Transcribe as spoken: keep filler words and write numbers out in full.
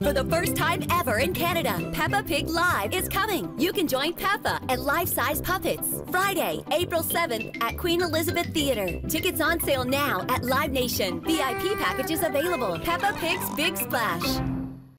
For the first time ever in Canada, Peppa Pig Live is coming. You can join Peppa and life-size puppets. Friday, April seventh at Queen Elizabeth Theatre. Tickets on sale now at Live Nation. V I P packages available. Peppa Pig's Big Splash.